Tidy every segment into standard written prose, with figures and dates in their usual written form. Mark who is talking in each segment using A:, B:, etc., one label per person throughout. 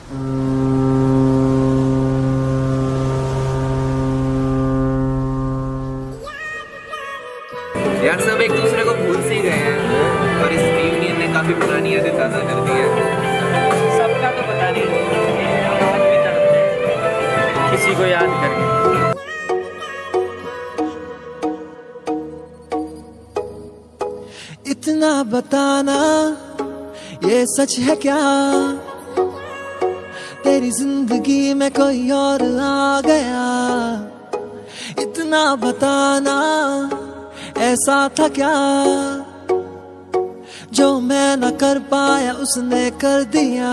A: यार सब एक दूसरे को भूल से ही गए हैं और इस रियूनियन ने काफी पुरानी यादें ताज़ा कर दी हैं।
B: सबका तो पता नहीं, आज भी तड़पते हैं किसी को याद करके।
C: इतना बताना ये सच है क्या, तेरी जिंदगी में कोई और आ गया। इतना बताना ऐसा था क्या, जो मैं न कर पाया उसने कर दिया।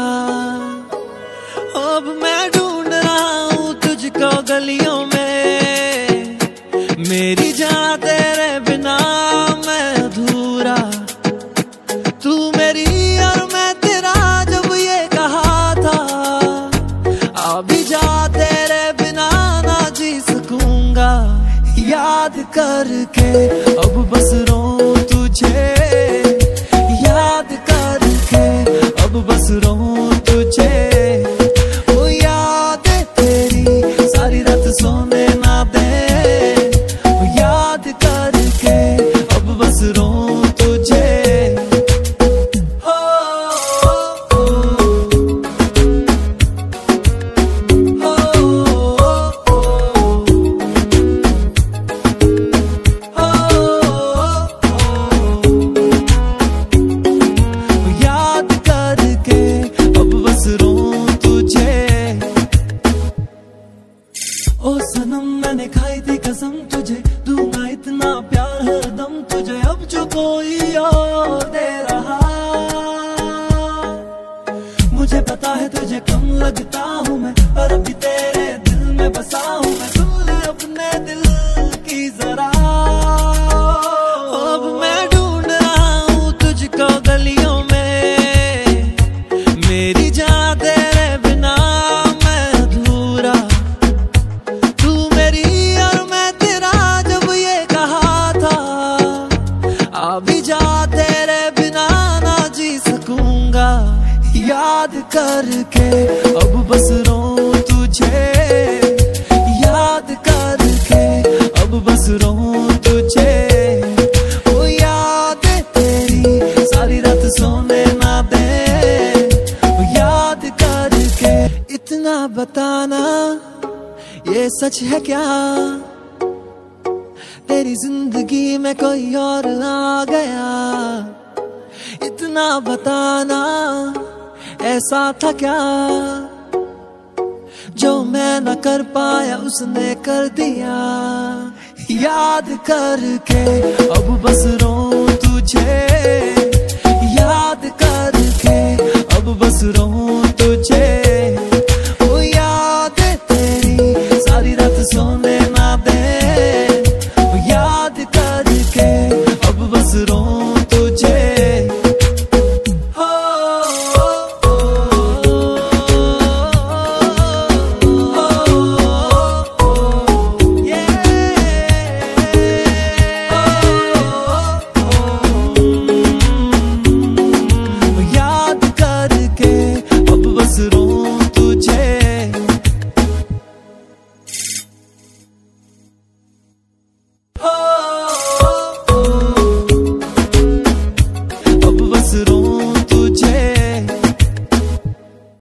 C: अब मैं ढूंढ रहा हूँ तुझको गलियों में, मेरी जान तेरे बिना मैं अधूरा। तू मेरी और मैं तेरा जब ये कहा था, अभी जा तेरे बिना ना जी सकूंगा। याद करके अब बस रो तुझे, याद करके अब बस रो तुझे। वो याद तेरी सारी रात सोने ना दे, वो याद करके अब बस रो तुझे। ओ सनम मैंने खाई थी कसम तुझे, दूंगा इतना प्यार हरदम तुझे। अब जो कोई और दे रहा, मुझे पता है तुझे कम लगता हूँ मैं, पर अभी तेरे दिल में बसा हूँ मैं। सुन ले अपने दिल की जरा, अब मैं ढूंढ रहा हूँ तुझको गलियों में, मेरी जान तेरे बिना मैं अधूरा। अभी जा तेरे बिना ना जी सकूंगा। याद करके अब बस रो तुझे, याद करके अब बस रो तुझे। वो याद तेरी सारी रात सोने ना दे, वो याद करके। इतना बताना ये सच है क्या, तेरी जिंदगी में कोई और आ गया। इतना बताना ऐसा था क्या, जो मैं न कर पाया उसने कर दिया। याद करके अब बस रो तुझे, याद करके अब बस रो तुझे। वो याद तेरी सारी रात सोने ना दे, याद करके अब बस रो तुझे। याद करके अब बस रो तुझे। अब बस रो